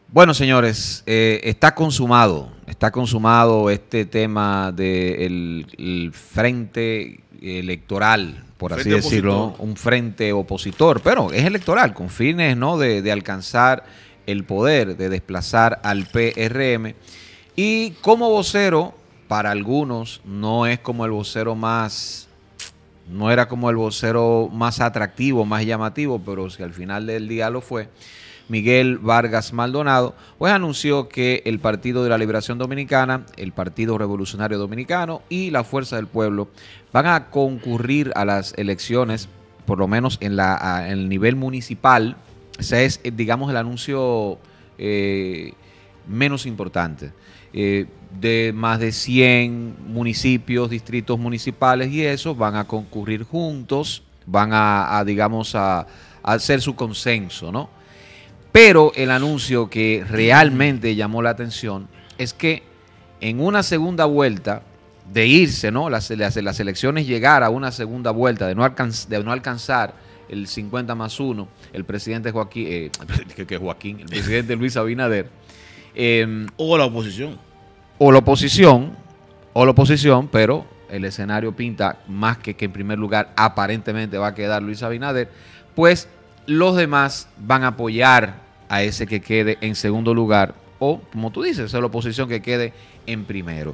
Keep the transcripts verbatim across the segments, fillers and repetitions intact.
Bueno, señores, eh, está consumado, está consumado este tema del el frente electoral, por así Frente decirlo, opositor. un frente opositor, pero es electoral, con fines, ¿no?, de, de alcanzar el poder, de desplazar al P R M. Y como vocero, para algunos, no es como el vocero más, no era como el vocero más atractivo, más llamativo, pero si al final del día lo fue. Miguel Vargas Maldonado, pues anunció que el Partido de la Liberación Dominicana, el Partido Revolucionario Dominicano y la Fuerza del Pueblo van a concurrir a las elecciones, por lo menos en, la, a, en el nivel municipal. Ese es, digamos, el anuncio eh, menos importante. Eh, de más de cien municipios, distritos municipales y eso, van a concurrir juntos, van a, a digamos, a, a hacer su consenso, ¿no? Pero el anuncio que realmente llamó la atención es que en una segunda vuelta, de irse, ¿no?, las, las, las elecciones llegar a una segunda vuelta, de no, alcanz, de no alcanzar el cincuenta más uno, el presidente Joaquín, eh, que, que Joaquín, el presidente Luis Abinader, eh, O la oposición. o la oposición, o la oposición, pero el escenario pinta más que que en primer lugar aparentemente va a quedar Luis Abinader, pues los demás van a apoyar a ese que quede en segundo lugar o, como tú dices, a la oposición que quede en primero.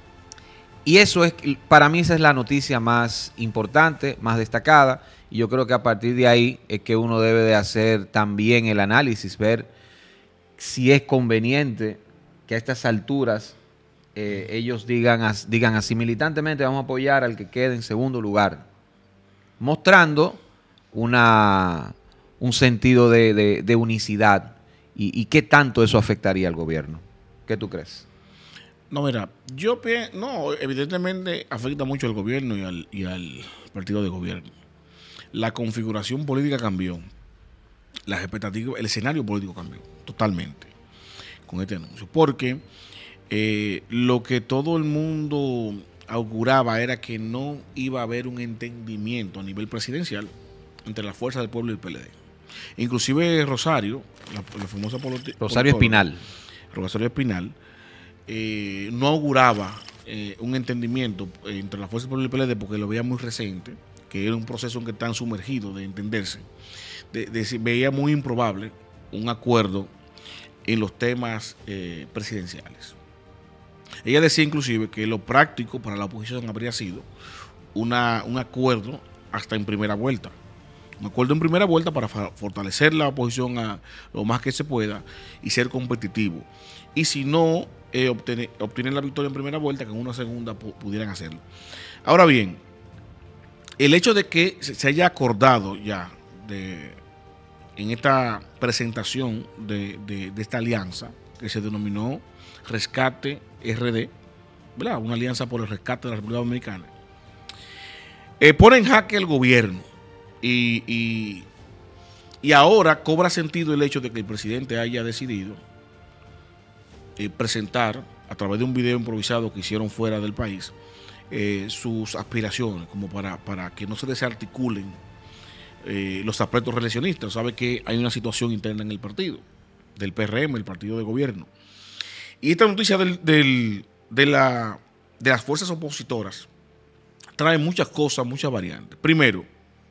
Y eso es, para mí esa es la noticia más importante, más destacada, y yo creo que a partir de ahí es que uno debe de hacer también el análisis, ver si es conveniente que a estas alturas eh, ellos digan, as, digan así militantemente vamos a apoyar al que quede en segundo lugar, mostrando una... un sentido de, de, de unicidad y, y qué tanto eso afectaría al gobierno. ¿Qué tú crees? No, mira, yo pienso, no, evidentemente afecta mucho al gobierno y al, y al partido de gobierno. La configuración política cambió, las expectativas, el escenario político cambió totalmente con este anuncio, porque eh, lo que todo el mundo auguraba era que no iba a haber un entendimiento a nivel presidencial entre la Fuerza del Pueblo y el P L D. Inclusive Rosario, la, la famosa política. Rosario Espinal. Rosario Espinal, eh, no auguraba eh, un entendimiento entre la Fuerza del Pueblo y el P L D porque lo veía muy reciente, que era un proceso en que están sumergidos de entenderse. De, de, veía muy improbable un acuerdo en los temas eh, presidenciales. Ella decía inclusive que lo práctico para la oposición habría sido una, un acuerdo hasta en primera vuelta. Un acuerdo en primera vuelta para fortalecer la oposición a lo más que se pueda y ser competitivo. Y si no, eh, obtener, obtener la victoria en primera vuelta, que en una segunda pudieran hacerlo. Ahora bien, el hecho de que se haya acordado ya de, en esta presentación de, de, de esta alianza, que se denominó Rescate R D, ¿verdad?, una alianza por el rescate de la República Dominicana, eh, pone en jaque el gobierno. Y, y, y ahora cobra sentido el hecho de que el presidente haya decidido eh, presentar a través de un video improvisado que hicieron fuera del país eh, sus aspiraciones, como para, para que no se desarticulen eh, los aspectos reeleccionistas. Sabe que hay una situación interna en el partido, del P R M, el partido de gobierno. Y esta noticia del, del, de, la, de las fuerzas opositoras trae muchas cosas, muchas variantes. Primero,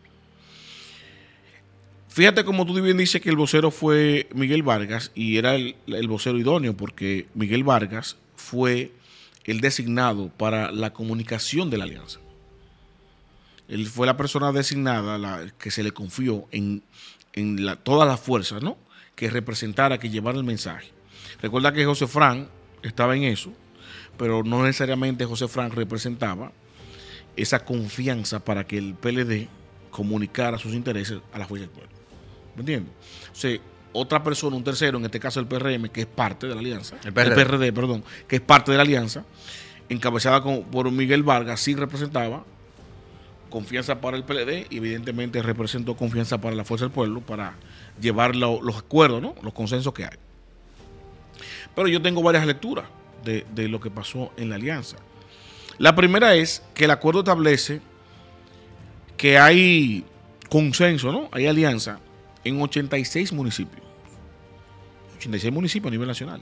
fíjate como tú bien dices que el vocero fue Miguel Vargas y era el, el vocero idóneo porque Miguel Vargas fue el designado para la comunicación de la alianza. Él fue la persona designada la, que se le confió en, en la, todas las fuerzas, ¿no?, que representara, que llevara el mensaje. Recuerda que José Fran estaba en eso, pero no necesariamente José Fran representaba esa confianza para que el P L D comunicara sus intereses a la fuerza del pueblo. ¿Me entiendes? O sea, otra persona, un tercero, en este caso el P R M, que es parte de la alianza, el P R D, el P R D perdón, que es parte de la alianza, encabezada con, por Miguel Vargas, sí representaba confianza para el P L D y evidentemente representó confianza para la Fuerza del Pueblo para llevar lo, los acuerdos, ¿no?, los consensos que hay. Pero yo tengo varias lecturas de, de lo que pasó en la alianza. La primera es que el acuerdo establece que hay consenso, ¿no?, hay alianza en ochenta y seis municipios. ochenta y seis municipios a nivel nacional.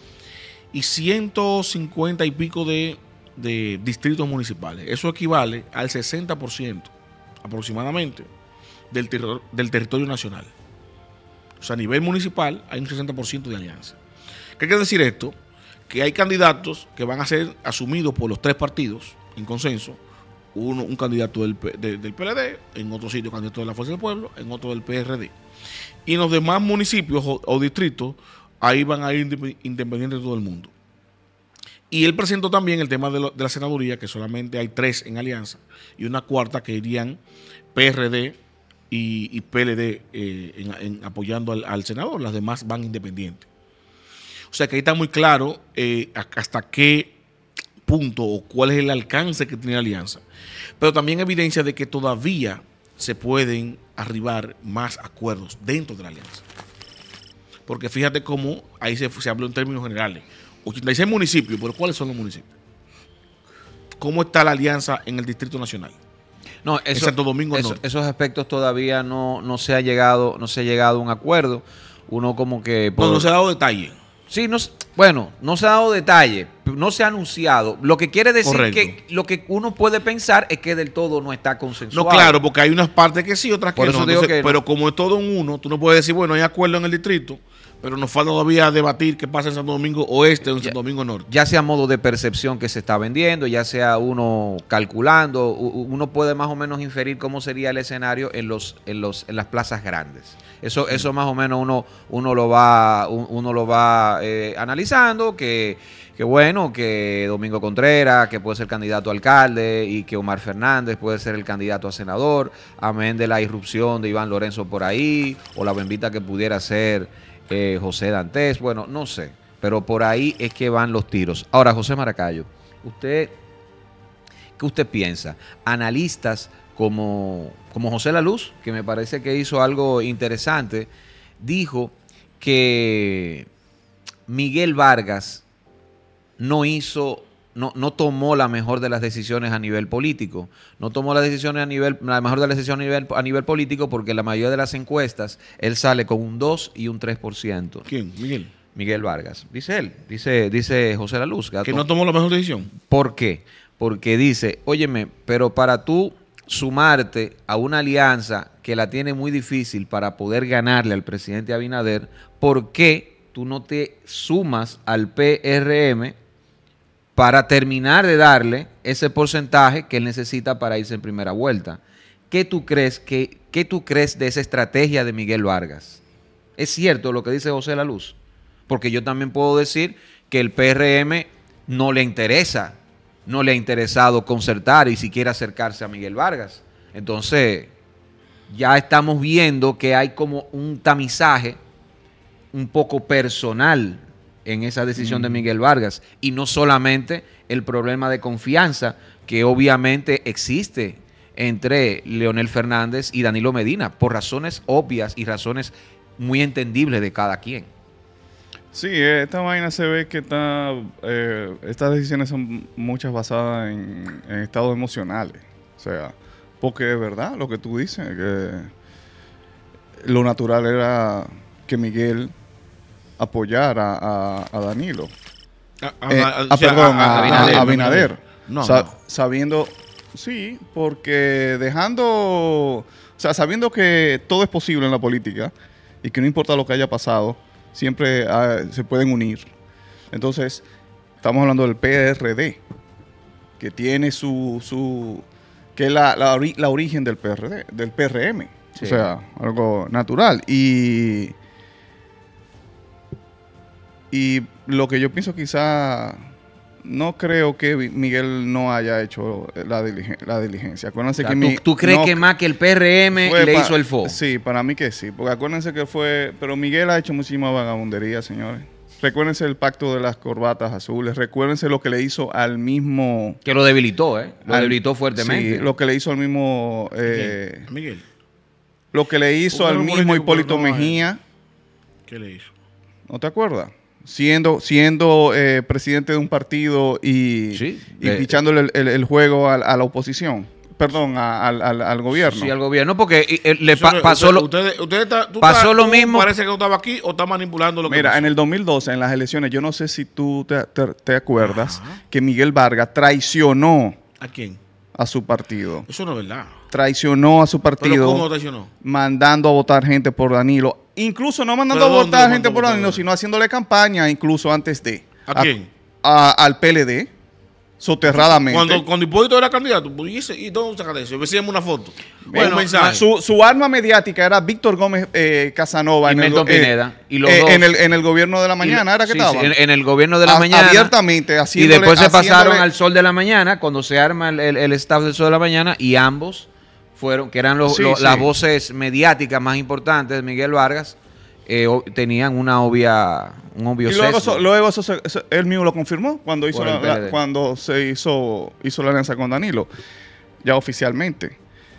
Y ciento cincuenta y pico de, de distritos municipales. Eso equivale al sesenta por ciento aproximadamente del, ter del territorio nacional. O sea, a nivel municipal hay un sesenta por ciento de alianza. ¿Qué quiere decir esto? Que hay candidatos que van a ser asumidos por los tres partidos en consenso. Uno, un candidato del, de, del P L D, en otro sitio candidato de la Fuerza del Pueblo, en otro del P R D. Y en los demás municipios o, o distritos, ahí van a ir independientes de todo el mundo. Y él presentó también el tema de, lo, de la senaduría, que solamente hay tres en alianza, y una cuarta que irían P R D y, y P L D eh, en, en, apoyando al, al senador. Las demás van independientes. O sea que ahí está muy claro eh, hasta qué punto o cuál es el alcance que tiene la alianza. Pero también evidencia de que todavía se pueden arribar más acuerdos dentro de la alianza. Porque fíjate cómo ahí se, se habló en términos generales. ochenta y seis municipios, pero ¿cuáles son los municipios? ¿Cómo está la alianza en el Distrito Nacional? No, eso, en Santo Domingo eso, Norte. Esos aspectos todavía no, no se ha llegado, no se ha llegado a un acuerdo. Uno como que por... no, no se ha dado detalle. Sí, no, bueno, no se ha dado detalle, no se ha anunciado. Lo que quiere decir Correcto. que lo que uno puede pensar es que del todo no está consensuado. No, claro, porque hay unas partes que sí, otras que Por eso no. Digo Entonces, que pero no. como es todo en uno, tú no puedes decir, bueno, hay acuerdo en el distrito, pero nos falta todavía debatir qué pasa en Santo Domingo Oeste o en ya, Santo Domingo Norte. Ya sea modo de percepción que se está vendiendo, ya sea uno calculando, uno puede más o menos inferir cómo sería el escenario en los, en los, en las plazas grandes. Eso, sí. eso más o menos uno, uno lo va, uno lo va eh, analizando, que, que bueno, que Domingo Contreras, que puede ser candidato a alcalde, y que Omar Fernández puede ser el candidato a senador, amén de la irrupción de Iván Lorenzo por ahí, o la bembita que pudiera ser eh, José Dantes, bueno, no sé, pero por ahí es que van los tiros. Ahora, José Maracayo, usted, ¿qué usted piensa? Analistas como, como José La Luz, que me parece que hizo algo interesante, dijo que Miguel Vargas no hizo, no, no tomó la mejor de las decisiones a nivel político. No tomó las decisiones a nivel, la mejor de las decisiones a nivel, a nivel político porque la mayoría de las encuestas él sale con un dos y un tres por ciento. ¿Quién? Miguel. Miguel Vargas. Dice él, dice, dice José La Luz. Que no tomó la mejor decisión. ¿Por qué? Porque dice, óyeme, pero para tú sumarte a una alianza que la tiene muy difícil para poder ganarle al presidente Abinader, ¿por qué tú no te sumas al P R M para terminar de darle ese porcentaje que él necesita para irse en primera vuelta? ¿Qué tú crees, que, qué tú crees de esa estrategia de Miguel Vargas? ¿Es cierto lo que dice José La Luz? Porque yo también puedo decir que el P R M no le interesa no le ha interesado concertar y siquiera acercarse a Miguel Vargas. Entonces, ya estamos viendo que hay como un tamizaje un poco personal en esa decisión mm. de Miguel Vargas, y no solamente el problema de confianza que obviamente existe entre Leonel Fernández y Danilo Medina, por razones obvias y razones muy entendibles de cada quien. Sí, esta vaina se ve que está, eh, estas decisiones son muchas basadas en, en estados emocionales. O sea, porque es verdad lo que tú dices, que lo natural era que Miguel apoyara a, a Danilo. A, a, eh, a, a, sea, perdón, a, a, a Abinader. a Abinader. No, Sa no. Sabiendo, sí, porque dejando, o sea, sabiendo que todo es posible en la política y que no importa lo que haya pasado, siempre uh, se pueden unir. Entonces, estamos hablando del P R D, que tiene su, su que es la, la, ori la origen del P R D, del P R M. Sí. O sea, algo natural. Y, y lo que yo pienso quizá, no creo que Miguel no haya hecho la, diligen la diligencia. Acuérdense o sea, que ¿tú, mi, ¿Tú crees no, que más que el P R M le hizo el F O? Sí, para mí que sí. Porque acuérdense que fue... Pero Miguel ha hecho muchísima vagabundería, señores. Recuérdense el pacto de las corbatas azules. Recuérdense lo que le hizo al mismo... Que lo debilitó, ¿eh? Lo al, debilitó fuertemente. Sí, lo que le hizo al mismo... Eh, Miguel. Lo que le hizo al mismo Hipólito Mejía. ¿Qué le hizo? ¿No te acuerdas? Siendo, siendo eh, presidente de un partido y, sí, y eh, pichándole el, el, el juego a, a la oposición. perdón, a- al, al, al gobierno. Sí, al gobierno, porque eh, eh, le pa- Señores, pasó usted- lo, ustedes- ustedes está- tú pasó estás- lo tú mismo. Parece que no estaba aquí o está manipulando lo que Mira, pasó. en el dos mil doce, en las elecciones, yo no sé si tú te, te- te acuerdas Ajá. que Miguel Vargas traicionó ¿A quién? a su partido. Eso no es verdad. Traicionó a su ¿Pero partido. cómo traicionó? Mandando a votar gente por Danilo. Incluso no mandando a ¿Pero dónde votar lo gente mandó por a votar? Danilo, sino haciéndole campaña incluso antes de. ¿A quién? a- al P L D, soterradamente. Cuando, cuando Hipólito era candidato, pues, ¿y, ese- ¿y dónde saca de eso? Decíamos una foto. Bueno, un mensaje. su, su arma mediática era Víctor Gómez eh, Casanova Y en el, Milton go- eh, Pineda, y los eh, dos. en, el, en el gobierno de la mañana, Y- ¿era que sí, estaba? sí, en, en el gobierno de la A- mañana. abiertamente, Y haciéndole- después se pasaron haciéndole- al Sol de la Mañana, cuando se arma el, el- el staff del Sol de la Mañana, y ambos fueron, que eran los, Sí, los- sí. las voces mediáticas más importantes de Miguel Vargas, eh, o- tenían una obvia, un obvio Y luego, sesgo. eso, luego eso, se- eso- él mismo lo confirmó cuando hizo Por la- el la- P L D. cuando se hizo, hizo la alianza con Danilo, ya oficialmente.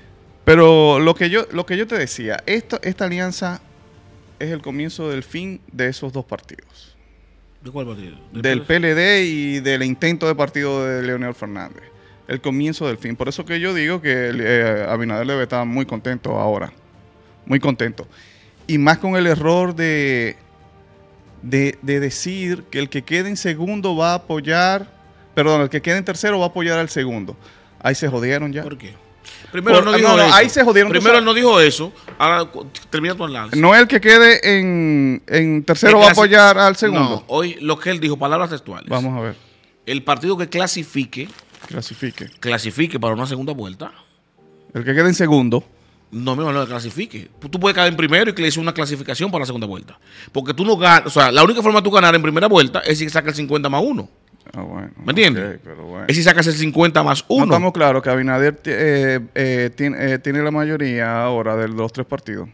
Pero lo que yo, lo que yo te decía, esto, esta alianza es el comienzo del fin de esos dos partidos. ¿De cuál partido? Del P L D y del intento de partido de Leonel Fernández. El comienzo del fin. Por eso que yo digo que eh, Abinader debe estar muy contento ahora. Muy contento. Y más con el error de, de, de decir que el que quede en segundo va a apoyar, perdón, el que quede en tercero va a apoyar al segundo. Ahí se jodieron ya. ¿Por qué? Primero Por- no dijo no, no, eso. ahí se jodieron, tú Primero sabes. no dijo eso. Ahora cu- termina tu análisis. No el que quede en, en tercero Que va a clasi- apoyar al segundo. No, hoy lo que él dijo, palabras textuales. Vamos a ver. El partido que clasifique, Clasifique. clasifique para una segunda vuelta. El que quede en segundo. No, mi hermano, no clasifique. Tú puedes caer en primero y que le hice una clasificación para la segunda vuelta. Porque tú no ganas, o sea, la única forma de tú ganar en primera vuelta es si sacas el cincuenta más uno. Ah, bueno. ¿Me entiendes? Ok, pero bueno. Es si sacas el cincuenta más No uno. estamos claros que Abinader eh, eh, tiene, eh, tiene la mayoría ahora de los tres partidos.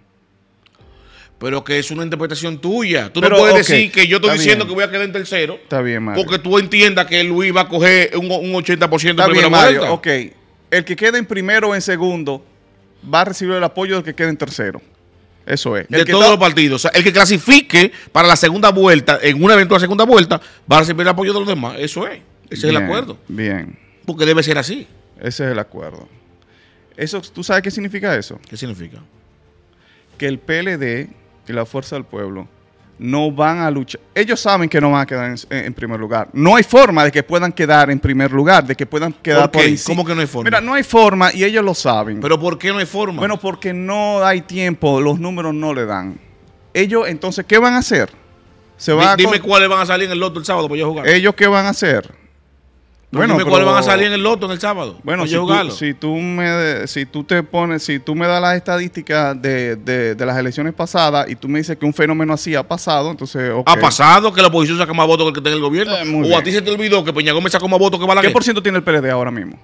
Pero que es una interpretación tuya. Tú Pero, no puedes ok, decir que yo estoy está diciendo bien. que voy a quedar en tercero. Está bien, Mario. Porque tú entiendas que Luis va a coger un, un ochenta por ciento Está de bien, primera Mario. vuelta. Ok. El que quede en primero o en segundo va a recibir el apoyo del que quede en tercero. Eso es. De El que todos está- los partidos. O sea, el que clasifique para la segunda vuelta, en una eventual segunda vuelta, va a recibir el apoyo de los demás. Eso es. Ese es el Bien, acuerdo. Bien. Porque debe ser así. Ese es el acuerdo. Eso, ¿tú sabes qué significa eso? ¿Qué significa? Que el P L D y la Fuerza del Pueblo no van a luchar. Ellos saben que no van a quedar en, en primer lugar. No hay forma de que puedan quedar en primer lugar, de que puedan quedar ¿Por por qué? encima. ¿Cómo que no hay forma? Mira, no hay forma y ellos lo saben. ¿Pero por qué no hay forma? Bueno, porque no hay tiempo, los números no le dan. Ellos, entonces, ¿qué van a hacer? Se Di- va a dime con- cuáles van a salir en el loto el sábado para yo jugar. ¿Ellos qué van a hacer? Pero dime pero- cuáles van a salir en el loto en el sábado. Bueno, para si yo tú, jugarlo. si tú me si tú te pones, si tú me das las estadísticas de, de- de las elecciones pasadas y tú me dices que un fenómeno así ha pasado, entonces, ok. ¿Ha pasado que la oposición saca más votos que el que está en el gobierno? Eh, muy ¿O a bien. ti se te olvidó que Peña Gómez sacó más votos que Balaguer? ¿Qué por ciento tiene el P L D ahora mismo?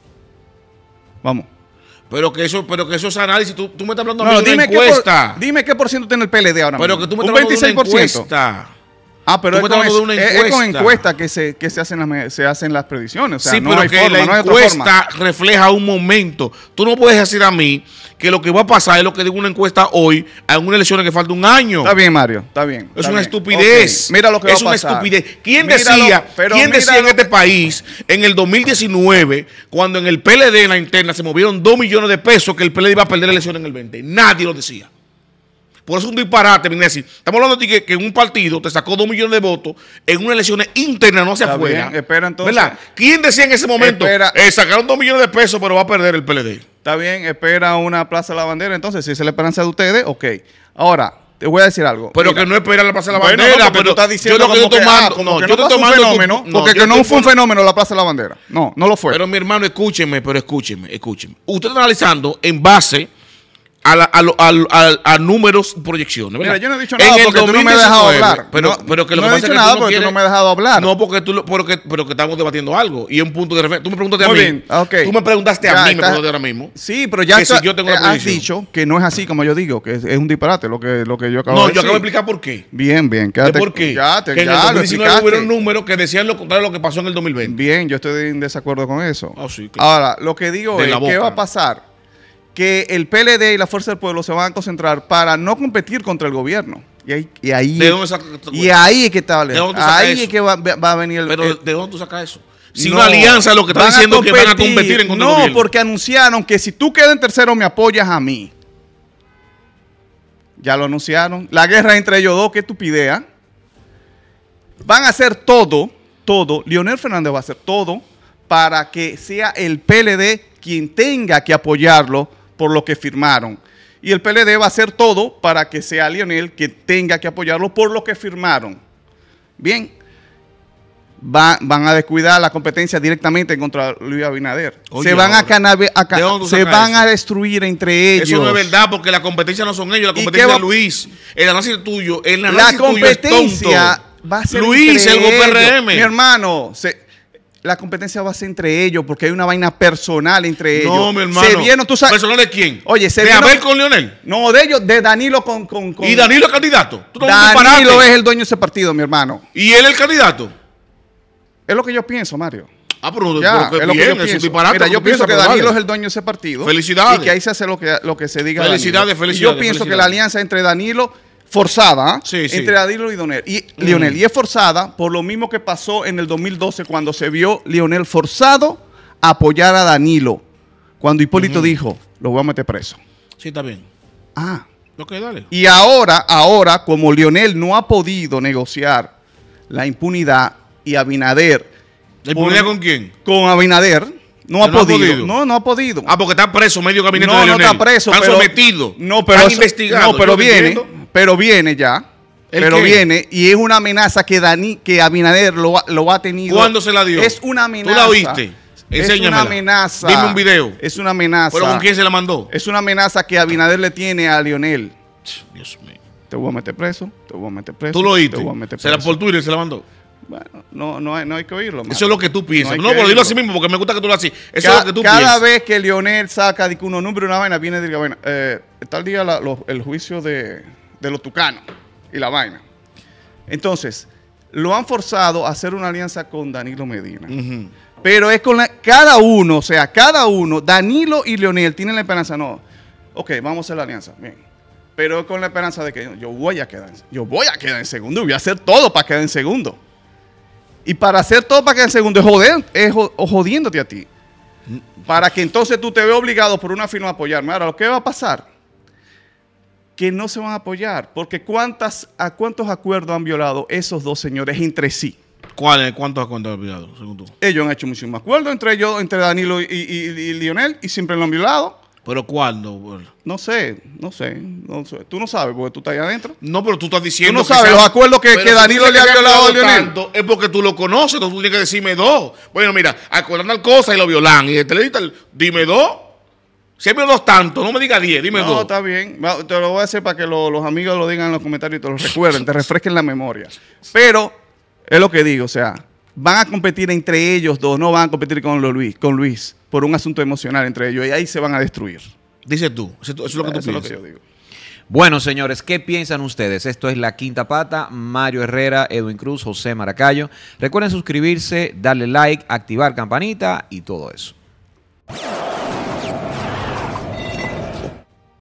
Vamos. Pero que eso, pero que eso es análisis. Tú, tú me estás hablando a No, mí de una dime, qué por, encuesta. dime qué por ciento tiene el P L D ahora Pero mismo. que tú me Un estás hablando de una veintiséis por ciento. encuesta. Ah, pero Tú es me con, estás hablando de una es- es con encuesta. encuestas que se, que se hacen las me- se hacen las predicciones. O sea, sí, no pero hay que forma, la no hay otra encuesta forma. refleja un momento. Tú no puedes decir a mí que lo que va a pasar es lo que digo una encuesta hoy en una elección que falta un año. Está bien, Mario, está bien. Es está una bien. estupidez. Ok, mira lo que va es a una pasar. estupidez. ¿Quién Míralo, decía, pero ¿quién decía en míralo este que- país en el dos mil diecinueve, cuando en el P L D en la interna se movieron dos millones de pesos, que el P L D iba a perder la elección en el veinte? Nadie lo decía. Por eso es un disparate, venir así. Estamos hablando de que, que un partido te sacó dos millones de votos en una elección interna, no hacia Está afuera. bien, espera entonces. ¿Verdad? ¿Quién decía en ese momento? Espera. Eh, sacaron dos millones de pesos, pero va a perder el P L D. Está bien, espera una plaza de la bandera. Entonces, si esa es la esperanza de ustedes, ok. Ahora, te voy a decir algo. Pero Mira, que no espera la Plaza de la bueno, Bandera. no, porque pero tú estás diciendo yo lo que como estoy que, tomando, ah, como no, que yo no estoy pasó un tomando tu- fenómeno, no, porque yo que no estoy fue un pon- fenómeno la plaza de la bandera. No, no lo fue. Pero mi hermano, escúcheme, pero escúcheme, escúcheme. Usted está analizando en base a, la- a, lo- a, a- a números y proyecciones, ¿verdad? Mira, yo no he dicho En nada el porque tú no me has dejado dos mil diecinueve, hablar. Pero, No, pero que lo no que he pasa dicho es que nada tú no porque tú quieres- no me has dejado hablar. No, porque, tú, lo- porque, pero que estamos debatiendo algo y es un punto de referencia. Tú me preguntaste Muy a mí. bien, ok. Tú me preguntaste Ya, a mí, me está- preguntaste ahora mismo. Sí, pero ya que si está- yo tengo eh, una has predicción. dicho que no es así como yo digo, que es, es un disparate lo que, lo que yo acabo No, de yo decir. acabo de explicar por qué. Bien, bien, ¿De quédate. por qué? Ya, te, que en el ya dos lo mil diecinueve explicaste. hubieron números que decían lo contrario de lo que pasó en el dos mil veinte. Bien, yo estoy en desacuerdo con eso. Ah, sí, claro. Ahora, lo que digo De es, la ¿qué boca. va a pasar? Que el P L D y la Fuerza del Pueblo se van a concentrar para no competir contra el gobierno. Y ahí, y ahí, ¿De dónde saca- y ahí es que está. ¿De dónde tú sacas Ahí eso? es que va, va a venir el... Pero el- ¿de dónde tú sacas eso? Si No, una alianza es lo que está van a diciendo que van a competir. competir en contra del No, gobierno. porque anunciaron que si tú quedas en tercero me apoyas a mí. Ya lo anunciaron. La guerra entre ellos dos, qué estupidez. ¿eh? Van a hacer todo, todo. Leonel Fernández va a hacer todo para que sea el P L D quien tenga que apoyarlo por lo que firmaron. Y el P L D va a hacer todo para que sea Leonel quien tenga que apoyarlo por lo que firmaron. Bien. Va, van a descuidar la competencia directamente contra Luis Abinader. Oye, se van, a, ahora, canabe, a, ca- ¿de dónde tú se sacas van eso? a destruir entre ellos. Eso no es verdad, porque la competencia no son ellos, la ¿Y competencia qué va- es Luis. El análisis tuyo, el La análisis tuyo es competencia tonto. va a ser Luis, entre el P R ellos. M. Mi hermano, se- la competencia va a ser entre ellos porque hay una vaina personal entre ellos. No, mi hermano. Se vieron, tú sabes. ¿Personal de quién? Oye, se ¿De vieron- Abel con Leonel? No, de ellos, de Danilo con. con, con ¿Y Danilo es candidato? ¿Tú no Danilo comparaste? es el dueño de ese partido, mi hermano. ¿Y él es el candidato? Es lo que yo pienso, Mario. Ah, pero, Ya, pero es lo que bien, yo es un pienso. disparate Mira, lo yo que pienso que piensas, pero Danilo vale. es el dueño de ese partido. Felicidades. Y que ahí se hace lo que, lo que se diga. Felicidades, Danilo. felicidades, Y yo pienso que felicidades. la alianza entre Danilo, forzada, ¿ah? Sí, sí. entre Danilo y Donel, y Mm. Leonel. Y es forzada por lo mismo que pasó en el dos mil doce cuando se vio Leonel forzado a apoyar a Danilo. Cuando Hipólito Ujú. dijo, lo voy a meter preso. Sí, está bien. Ah. Ok, dale. Y ahora, ahora, como Leonel no ha podido negociar la impunidad y Abinader. ¿La impunidad con quién? Con Abinader. No ha, ¿No ha podido. podido? No, no ha podido. Ah, porque está preso medio gabinete no, de no Leonel. está preso. Están pero, sometidos. No, pero están eso- investigados. No, pero Yo te viene. entiendo. Pero viene ya. ¿El Pero qué? viene y es una amenaza que Dani, que Abinader lo, ha- lo ha tenido. ¿Cuándo se la dio? Es una amenaza. ¿Tú la oíste? Es Enséñamela. una amenaza. Dime un video. Es una amenaza. ¿Pero con quién se la mandó? Es una amenaza que Abinader le tiene a Leonel. Dios mío. Te voy a meter preso, te voy a meter preso. ¿Tú lo oíste? Te voy a meter ¿Se la preso. por Twitter se la mandó? Bueno, no, no, hay, no hay que oírlo. Eso es lo que tú piensas. hay No, que pero dilo oírlo. así mismo porque me gusta que tú lo hagas así. Eso Ca- es lo que tú cada piensas. vez que Leonel saca de que unos números y una vaina, viene y diga, bueno, eh, está el día la- los- el juicio de, de los tucanos y la vaina. Entonces, lo han forzado a hacer una alianza con Danilo Medina. Ujú. Pero es con la- cada uno, o sea, cada uno, Danilo y Leonel tienen la esperanza, no, ok, vamos a hacer la alianza, bien. Pero es con la esperanza de que yo voy a quedar, en- yo voy a quedar en segundo y voy a hacer todo para quedar en segundo. Y para hacer todo para quedar en segundo es, joder, es jo- o jodiéndote a ti. Para que entonces tú te veas obligado por una firma a apoyarme. Ahora, lo que va a pasar, que no se van a apoyar, porque ¿cuántas, a cuántos acuerdos han violado esos dos señores entre sí? ¿Cuál es? ¿Cuántos cuántos has olvidado, según tú? Ellos han hecho muchísimos acuerdos entre ellos, entre Danilo y, y, y Lionel, y siempre lo han violado. ¿Pero cuándo? Bueno. No sé, no sé, no sé. Tú no sabes, porque tú estás ahí adentro. No, pero tú estás diciendo. Tú no que sabes sea- los acuerdos que- Pero que si Danilo tú le ha dices que violado a han Leonel. tanto, Es porque tú lo conoces, entonces tú tienes que decirme dos. Bueno, mira, acuerdan tal cosa y lo violan. Y el televisor, dime dos. Siempre dos tantos, no me digas diez, dime No, dos. está bien. Va, te lo voy a hacer para que lo- los amigos lo digan en los comentarios y te lo recuerden, te refresquen la memoria. Pero es lo que digo, o sea, van a competir entre ellos dos, no van a competir con lo Luis, con Luis, por un asunto emocional entre ellos, y ahí se van a destruir. Dices tú, eso eso es lo que tú Eso es lo que piensas. yo digo. Bueno, señores, ¿qué piensan ustedes? Esto es La Quinta Pata, Mario Herrera, Edwin Cruz, José Maracayo. Recuerden suscribirse, darle like, activar campanita y todo eso.